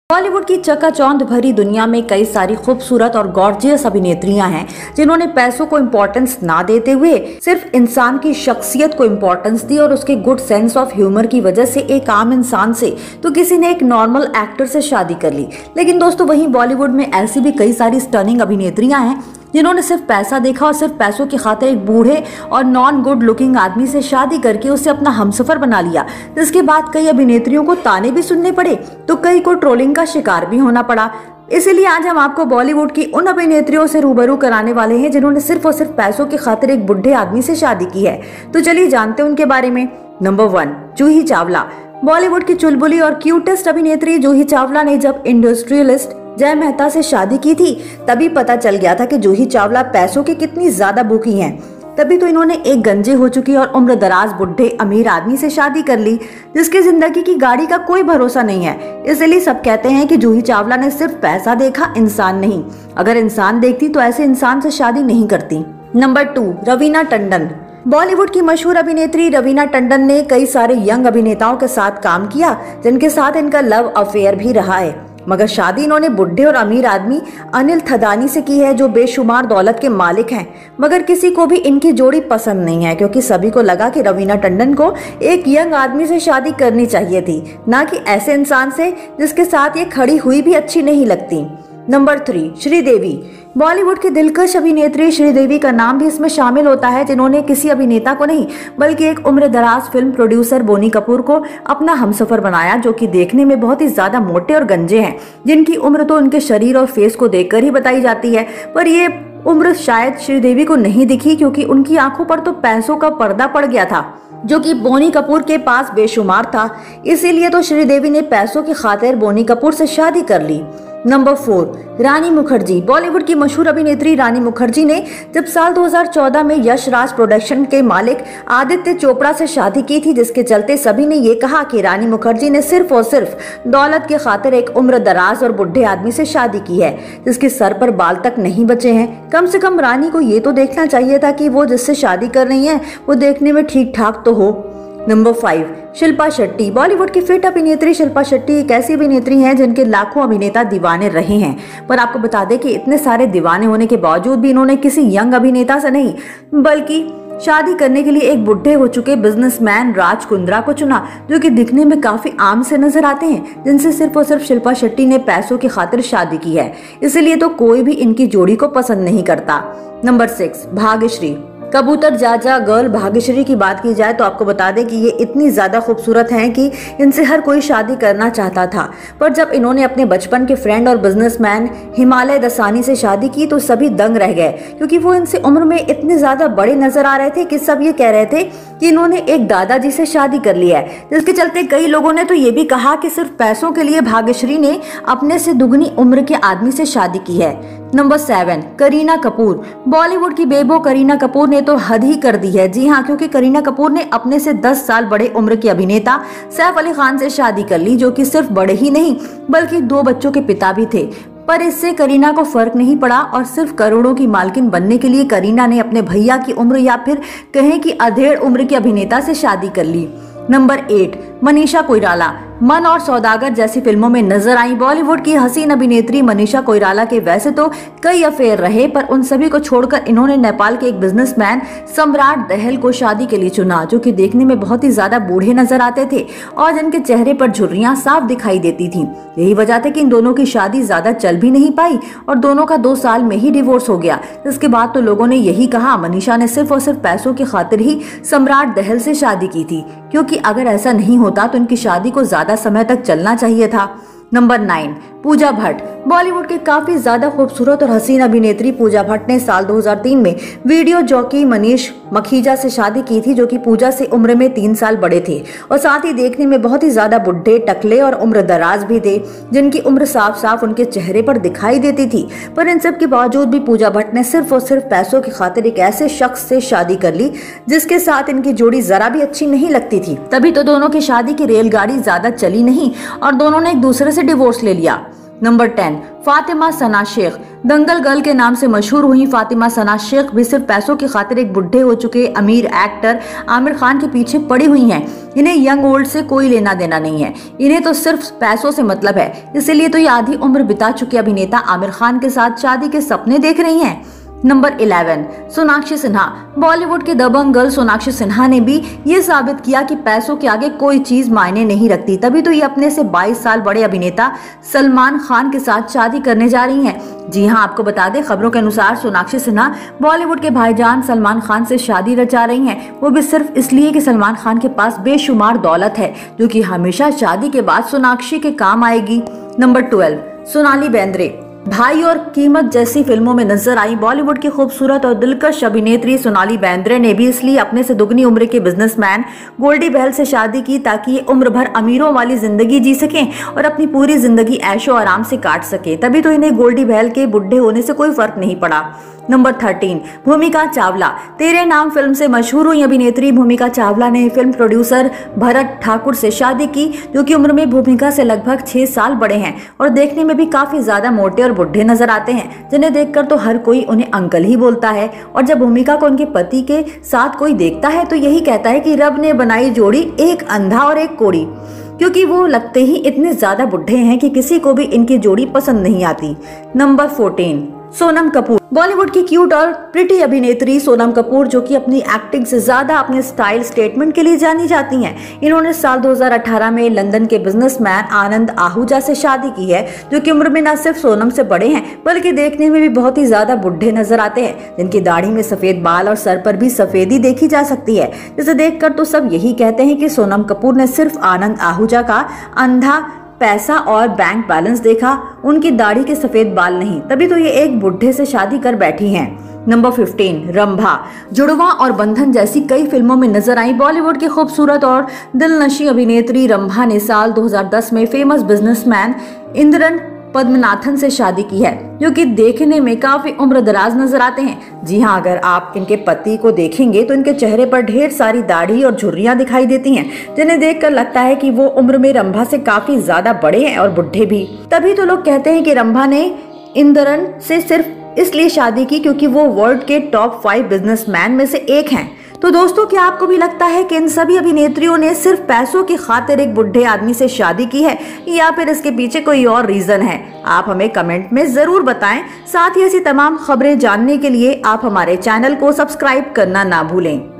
बॉलीवुड की चकाचौंध भरी दुनिया में कई सारी खूबसूरत और गॉर्जियस अभिनेत्रियां हैं जिन्होंने पैसों को इम्पोर्टेंस ना देते हुए सिर्फ इंसान की शख्सियत को इम्पोर्टेंस दी और उसके गुड सेंस ऑफ ह्यूमर की वजह से एक आम इंसान से तो किसी ने एक नॉर्मल एक्टर से शादी कर ली। लेकिन दोस्तों वहीं बॉलीवुड में ऐसी भी कई सारी स्टनिंग अभिनेत्रियां हैं जिन्होंने सिर्फ पैसा देखा और सिर्फ पैसों की खातिर एक बूढ़े और नॉन गुड लुकिंग आदमी से शादी करके उससे अपना हमसफर बना लिया, जिसके बाद कई अभिनेत्रियों को ताने भी सुनने पड़े तो कई को ट्रोलिंग का शिकार भी होना पड़ा। इसीलिए आज हम आपको बॉलीवुड की उन अभिनेत्रियों से रूबरू कराने वाले हैं जिन्होंने सिर्फ और सिर्फ पैसों की खातिर एक बुढ़े आदमी से शादी की है। तो चलिए जानते हैं उनके बारे में। नंबर 1, जूही चावला। बॉलीवुड की चुलबुली और क्यूटेस्ट अभिनेत्री जूही चावला ने जब इंडस्ट्रियलिस्ट जय मेहता से शादी की थी तभी पता चल गया था कि जूही चावला पैसों की कितनी ज्यादा भूखी हैं। तभी तो इन्होंने एक गंजे हो चुकी और उम्र दराज बुढ़े अमीर आदमी से शादी कर ली जिसकी जिंदगी की गाड़ी का कोई भरोसा नहीं है। इसलिए सब कहते हैं कि जूही चावला ने सिर्फ पैसा देखा, इंसान नहीं। अगर इंसान देखती तो ऐसे इंसान से शादी नहीं करती। नंबर 2, रवीना टंडन। बॉलीवुड की मशहूर अभिनेत्री रवीना टंडन ने कई सारे यंग अभिनेताओं के साथ काम किया जिनके साथ इनका लव अफेयर भी रहा है, मगर शादी इन्होंने बुढ़े और अमीर आदमी अनिल थदानी से की है जो बेशुमार दौलत के मालिक हैं। मगर किसी को भी इनकी जोड़ी पसंद नहीं है क्योंकि सभी को लगा कि रवीना टंडन को एक यंग आदमी से शादी करनी चाहिए थी, ना कि ऐसे इंसान से जिसके साथ ये खड़ी हुई भी अच्छी नहीं लगती। नंबर 3, श्रीदेवी। बॉलीवुड की दिलकश अभिनेत्री श्रीदेवी का नाम भी इसमें शामिल होता है जिन्होंने किसी अभिनेता को नहीं बल्कि एक उम्र दराज फिल्म प्रोड्यूसर बोनी कपूर को अपना हमसफर बनाया, जो कि देखने में बहुत ही ज्यादा मोटे और गंजे हैं, जिनकी उम्र तो उनके शरीर और फेस को देखकर ही बताई जाती है। पर ये उम्र शायद श्रीदेवी को नहीं दिखी क्योंकि उनकी आंखों पर तो पैसों का पर्दा पड़ गया था जो कि बोनी कपूर के पास बेशुमार था। इसीलिए तो श्रीदेवी ने पैसों की खातिर बोनी कपूर से शादी कर ली। नंबर 4, रानी मुखर्जी। बॉलीवुड की मशहूर अभिनेत्री रानी मुखर्जी ने जब साल 2014 में यश राज प्रोडक्शन के मालिक आदित्य चोपड़ा से शादी की थी, जिसके चलते सभी ने ये कहा कि रानी मुखर्जी ने सिर्फ और सिर्फ दौलत के खातिर एक उम्र दराज और बुढ़े आदमी से शादी की है जिसके सर पर बाल तक नहीं बचे हैं। कम से कम रानी को ये तो देखना चाहिए था कि वो जिससे शादी कर रही है वो देखने में ठीक ठाक तो हो। नंबर 5, शिल्पा शेट्टी। बॉलीवुड की फिट अभिनेत्री शिल्पा शेट्टी एक ऐसी अभिनेत्री हैं जिनके लाखों अभिनेता दीवाने रहे हैं। पर आपको बता दें कि इतने सारे दीवाने होने के बावजूद भी इन्होंने किसी यंग अभिनेता से नहीं बल्कि शादी करने के लिए एक बुढ़े हो चुके बिजनेसमैन राज कुंद्रा को चुना, जो कि दिखने में काफी आम से नजर आते हैं, जिनसे सिर्फ और सिर्फ शिल्पा शेट्टी ने पैसों की खातिर शादी की है। इसलिए तो कोई भी इनकी जोड़ी को पसंद नहीं करता। नंबर 6, भाग्यश्री। कबूतर जाजा गर्ल भाग्यश्री की बात की जाए तो आपको बता दें कि ये इतनी ज्यादा खूबसूरत हैं कि इनसे हर कोई शादी करना चाहता था। पर जब इन्होंने अपने बचपन के फ्रेंड और बिजनेसमैन हिमालय दसानी से शादी की तो सभी दंग रह गए क्योंकि वो इनसे उम्र में इतने ज्यादा बड़े नजर आ रहे थे कि सब ये कह रहे थे कि इन्होंने एक दादाजी से शादी कर ली है, जिसके चलते कई लोगों ने तो ये भी कहा कि सिर्फ पैसों के लिए भाग्यश्री ने अपने से दुगनी उम्र के आदमी से शादी की है। नंबर 7, करीना कपूर। बॉलीवुड की बेबो करीना कपूर ने तो हद ही कर दी है। जी हाँ, क्योंकि करीना कपूर ने अपने से 10 साल बड़े उम्र के अभिनेता सैफ अली खान से शादी कर ली, जो कि सिर्फ बड़े ही नहीं बल्कि 2 बच्चों के पिता भी थे। पर इससे करीना को फर्क नहीं पड़ा और सिर्फ करोड़ों की मालकिन बनने के लिए करीना ने अपने भैया की उम्र या फिर कहें कि अधेड़ उम्र के अभिनेता से शादी कर ली। नंबर 8, मनीषा कोइराला। मन और सौदागर जैसी फिल्मों में नजर आई बॉलीवुड की हसीन अभिनेत्री मनीषा कोइराला के वैसे तो कई अफेयर रहे, पर उन सभी को छोड़कर इन्होंने नेपाल के एक बिजनेसमैन सम्राट दहल को शादी के लिए चुना, जो कि देखने में बहुत ही ज्यादा बूढ़े नजर आते थे और जिनके चेहरे पर झुर्रियां साफ दिखाई देती थी। यही वजह थी कि इन दोनों की शादी ज्यादा चल भी नहीं पाई और दोनों का 2 साल में ही डिवोर्स हो गया। इसके बाद तो लोगों ने यही कहा मनीषा ने सिर्फ और सिर्फ पैसों की खातिर ही सम्राट दहल से शादी की थी, क्योंकि अगर ऐसा नहीं होता तो इनकी शादी को ज्यादा समय तक चलना चाहिए था। नंबर 9, पूजा भट्ट। बॉलीवुड के काफी ज्यादा खूबसूरत और हसीन अभिनेत्री पूजा भट्ट ने साल 2003 में वीडियो जॉकी मनीष मखीजा से शादी की थी, जो कि पूजा से उम्र में 3 साल बड़े थे और साथ ही देखने में बहुत ही ज्यादा बुढ़े, टकले और उम्र दराज भी थे, जिनकी उम्र साफ साफ उनके चेहरे पर दिखाई देती थी। पर इन सब के बावजूद भी पूजा भट्ट ने सिर्फ और सिर्फ पैसों की खातिर एक ऐसे शख्स से शादी कर ली जिसके साथ इनकी जोड़ी जरा भी अच्छी नहीं लगती थी। तभी तो दोनों की शादी की रेलगाड़ी ज्यादा चली नहीं और दोनों ने एक दूसरे से डिवोर्स ले लिया। नंबर 10, फातिमा सना शेख। दंगल गर्ल के नाम से मशहूर हुई फातिमा सना शेख भी सिर्फ पैसों की खातिर एक बुढ़े हो चुके अमीर एक्टर आमिर खान के पीछे पड़ी हुई हैं। इन्हें यंग ओल्ड से कोई लेना देना नहीं है, इन्हें तो सिर्फ पैसों से मतलब है। इसीलिए तो ये आधी उम्र बिता चुके अभिनेता आमिर खान के साथ शादी के सपने देख रही हैं। नंबर 11, सोनाक्षी सिन्हा। बॉलीवुड की दबंग गर्ल सोनाक्षी सिन्हा ने भी ये साबित किया कि पैसों के आगे कोई चीज मायने नहीं रखती। तभी तो ये अपने से 22 साल बड़े अभिनेता सलमान खान के साथ शादी करने जा रही हैं। जी हां, आपको बता दें, खबरों के अनुसार सोनाक्षी सिन्हा बॉलीवुड के भाईजान सलमान खान से शादी रचा रही हैं। वो भी सिर्फ इसलिए कि सलमान खान के पास बेशुमार दौलत है, जो कि हमेशा शादी के बाद सोनाक्षी के काम आएगी। नंबर 12, सोनाली बेंद्रे। भाई और कीमत जैसी फिल्मों में नजर आई बॉलीवुड की खूबसूरत और दिलकश अभिनेत्री सोनाली बेंद्रे ने भी इसलिए अपने से दुगनी उम्र के बिजनेसमैन गोल्डी बहल से शादी की ताकि ये उम्र भर अमीरों वाली जिंदगी जी सकें और अपनी पूरी जिंदगी ऐशो आराम से काट सके। तभी तो इन्हें गोल्डी बहल के बुढ़े होने से कोई फर्क नहीं पड़ा। नंबर 13, भूमिका चावला। तेरे नाम फिल्म से मशहूर हुई अभिनेत्री भूमिका चावला ने फिल्म प्रोड्यूसर भरत ठाकुर से शादी की, जो कि उम्र में भूमिका से लगभग 6 साल बड़े हैं और देखने में भी काफी ज्यादा मोटे और बुढ़े नजर आते हैं, जिन्हें देखकर तो हर कोई उन्हें अंकल ही बोलता है। और जब भूमिका को उनके पति के साथ कोई देखता है तो यही कहता है कि रब ने बनाई जोड़ी एक अंधा और एक कोड़ी, क्योंकि वो लगते ही इतने ज्यादा बुढ़े हैं कि किसी को भी इनकी जोड़ी पसंद नहीं आती। नंबर 14, सोनम कपूर। बॉलीवुड की क्यूट और प्रिटी अभिनेत्री सोनम कपूर, जो कि अपनी एक्टिंग से ज्यादा अपने स्टाइल स्टेटमेंट के लिए जानी जाती हैं। इन्होंने साल 2018 में लंदन के बिजनेसमैन आनंद आहूजा से शादी की है, जो कि उम्र में न सिर्फ सोनम से बड़े हैं बल्कि देखने में भी बहुत ही ज्यादा बुढ़े नजर आते हैं, जिनकी दाढ़ी में सफेद बाल और सर पर भी सफेदी देखी जा सकती है, जिसे देखकर तो सब यही कहते हैं कि सोनम कपूर ने सिर्फ आनंद आहूजा का अंधा पैसा और बैंक बैलेंस देखा, उनकी दाढ़ी के सफेद बाल नहीं। तभी तो ये एक बुढ़े से शादी कर बैठी हैं। नंबर 15, रंभा। जुड़वा और बंधन जैसी कई फिल्मों में नजर आई बॉलीवुड की खूबसूरत और दिलनशी अभिनेत्री रंभा ने साल 2010 में फेमस बिजनेसमैन इंद्रन पद्मनाथन से शादी की है, जो कि देखने में काफी उम्र दराज नजर आते हैं। जी हाँ, अगर आप इनके पति को देखेंगे तो इनके चेहरे पर ढेर सारी दाढ़ी और झुर्रियां दिखाई देती हैं, जिन्हें देखकर लगता है कि वो उम्र में रंभा से काफी ज्यादा बड़े हैं और बुढ़े भी। तभी तो लोग कहते हैं कि रंभा ने इंद्रन से सिर्फ इसलिए शादी की क्योंकि वो वर्ल्ड के टॉप 5 बिजनेसमैन में से एक हैं। तो दोस्तों, क्या आपको भी लगता है कि इन सभी अभिनेत्रियों ने सिर्फ पैसों की खातिर एक बुढ़े आदमी से शादी की है, या फिर इसके पीछे कोई और रीजन है? आप हमें कमेंट में जरूर बताएं। साथ ही ऐसी तमाम खबरें जानने के लिए आप हमारे चैनल को सब्सक्राइब करना ना भूलें।